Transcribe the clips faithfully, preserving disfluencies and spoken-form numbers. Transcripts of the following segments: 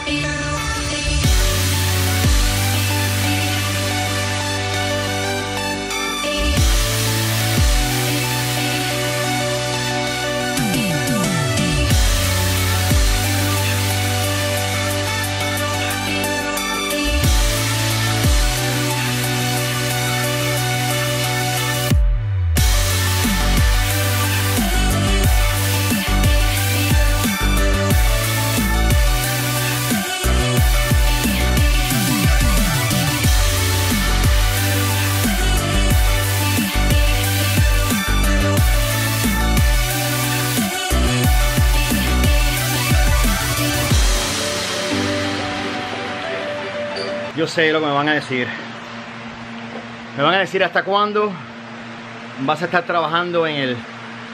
Yo sé lo que me van a decir. Me van a decir hasta cuándo vas a estar trabajando en el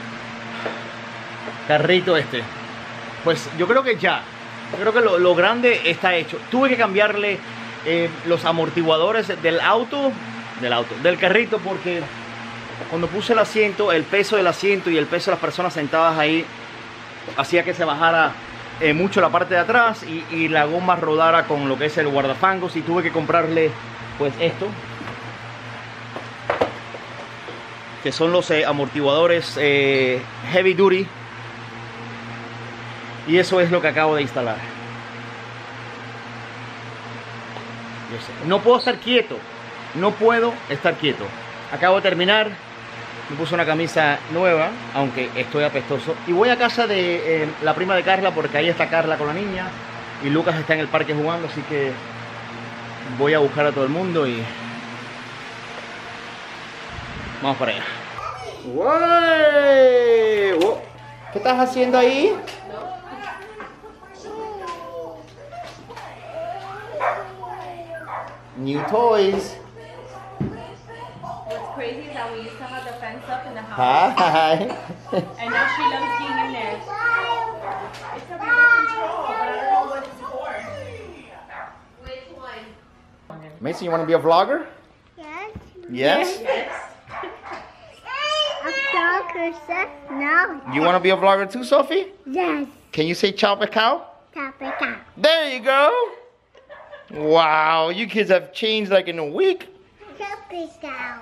carrito este. Pues yo creo que ya. Yo creo que lo, lo grande está hecho. Tuve que cambiarle eh, los amortiguadores del auto, del auto, del carrito, porque cuando puse el asiento, el peso del asiento y el peso de las personas sentadas ahí hacía que se bajara Eh, mucho la parte de atrás y, y la goma rodara con lo que es el guardafangos, y tuve que comprarle pues esto, que son los eh, amortiguadores eh, heavy duty, y eso es lo que acabo de instalar. Yo sé, no puedo estar quieto, no puedo estar quieto. Acabo de terminar. Me puse una camisa nueva, aunque estoy apestoso. Y voy a casa de eh, la prima de Carla, porque ahí está Carla con la niña. Y Lucas está en el parque jugando, así que voy a buscar a todo el mundo y vamos para allá. ¡Wow! ¿Qué estás haciendo ahí? New toys. Crazy is that we used to have the fence up in the house. Hi. And now she loves being in there. It's a remote control, but I don't know what it's for. Which one? Mason, you want to be a vlogger? Yes. Yes? Yes. A vlogger, sir? No. You want to be a vlogger too, Sophie? Yes. Can you say ciao pescado? Tapica. There you go. Wow, you kids have changed like in a week. Tapica.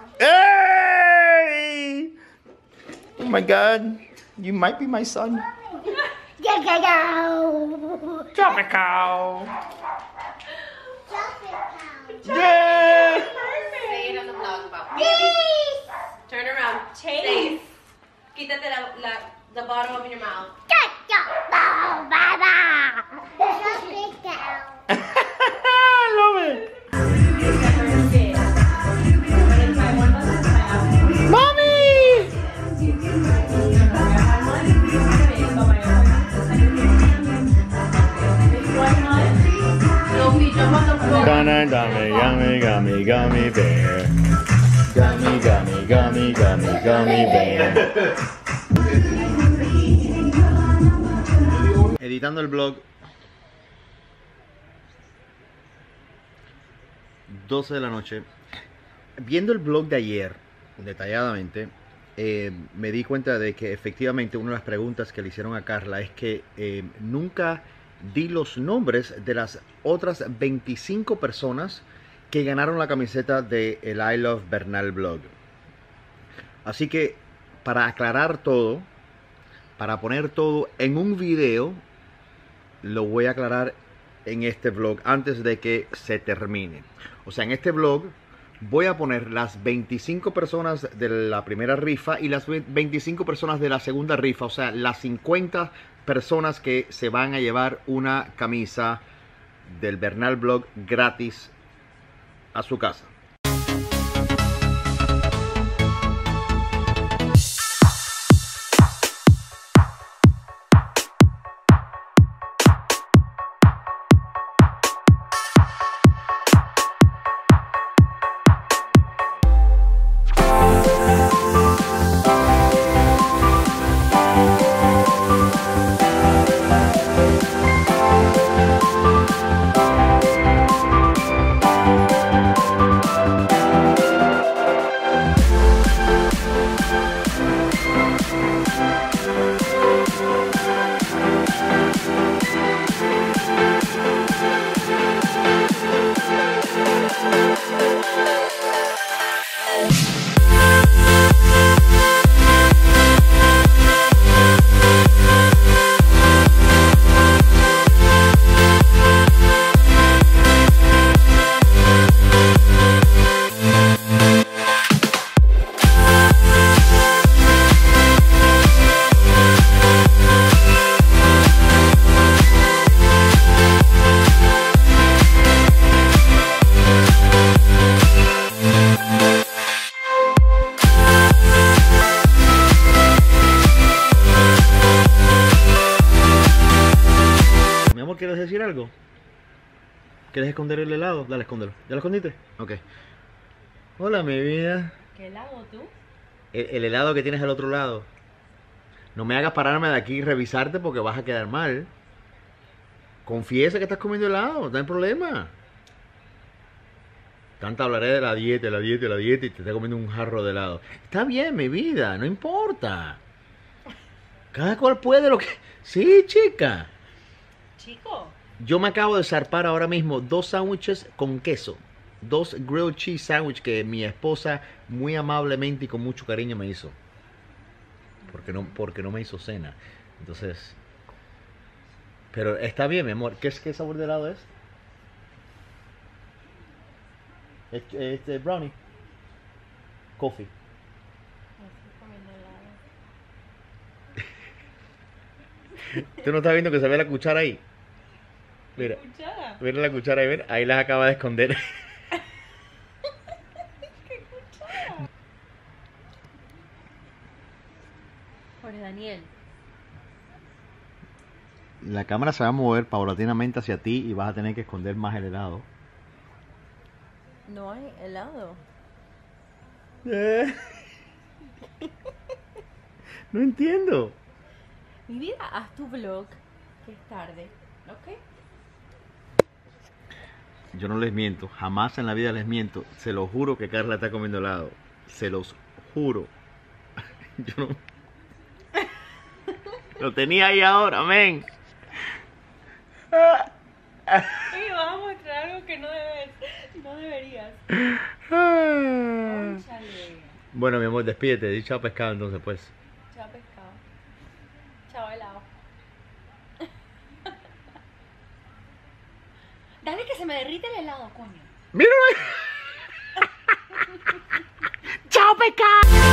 Hey! Oh my God, you might be my son. Yeah, yeah, yeah. Tropical. Tapica. Yeah! Say it on the vlog about Please. Turn around. Chase. Quítate la, la, the bottom of your mouth. I love it. Mommy! Gummy, gummy, gummy, gummy, gummy bear. Gummy, gummy, gummy, gummy, gummy bear. Editando el blog. doce de la noche. Viendo el blog de ayer detalladamente, eh, me di cuenta de que efectivamente una de las preguntas que le hicieron a Carla es que eh, nunca di los nombres de las otras veinticinco personas que ganaron la camiseta de el I Love Bernal blog. Así que para aclarar todo, para poner todo en un video, lo voy a aclarar en este vlog antes de que se termine. O sea, en este vlog voy a poner las veinticinco personas de la primera rifa y las veinticinco personas de la segunda rifa. O sea, las cincuenta personas que se van a llevar una camisa del Bernal blog gratis a su casa. quieres decir algo? ¿Quieres esconder el helado? Dale, escóndelo. ¿Ya lo escondiste? Ok. Hola, mi vida. ¿Qué helado tú? El, el helado que tienes al otro lado. No me hagas pararme de aquí y revisarte porque vas a quedar mal. Confiesa que estás comiendo helado, no hay problema. Tanta hablaré de la dieta, la dieta, la dieta y te estás comiendo un jarro de helado. Está bien, mi vida, no importa. Cada cual puede lo que... Sí, chica. Chico. Yo me acabo de zarpar ahora mismo dos sándwiches con queso. Dos grilled cheese sándwiches que mi esposa muy amablemente y con mucho cariño me hizo. Porque no, porque no me hizo cena. Entonces... Pero está bien, mi amor. ¿Qué, es, qué sabor de helado es? Este, este brownie. Coffee. Estoy comiendo helado. ¿Tú no estás viendo que se ve la cuchara ahí? Mira, Cuchara. mira la cuchara ahí, mira. Ahí las acaba de esconder. ¿Qué cuchara? Jorge Daniel. La cámara se va a mover paulatinamente hacia ti y vas a tener que esconder más el helado. No hay helado. No entiendo. Mi vida, haz tu vlog, que es tarde, ¿ok? Yo no les miento, jamás en la vida les miento. Se lo juro que Carla está comiendo helado. Se los juro. Yo no... Lo tenía ahí ahora, men. Oye, vas a mostrar algo que no debes, no deberías. Cónchale. Bueno, mi amor, despídete. Di chao pescado entonces, pues. Chao pescado. Chao helado. Dale que se me derrite el helado, coño. ¡Míralo! ¡Chao pescado!